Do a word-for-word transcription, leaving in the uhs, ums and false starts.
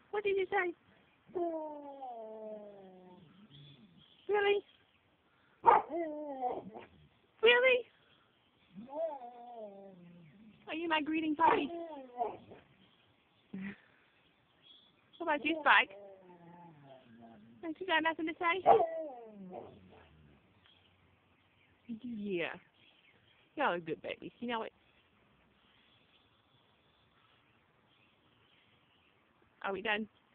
What did you say? Really? Really? Are you my greeting puppy? What about you, Spike? Ain't you got nothing to say? Yeah. Y'all are good babies. You know what? Are we done?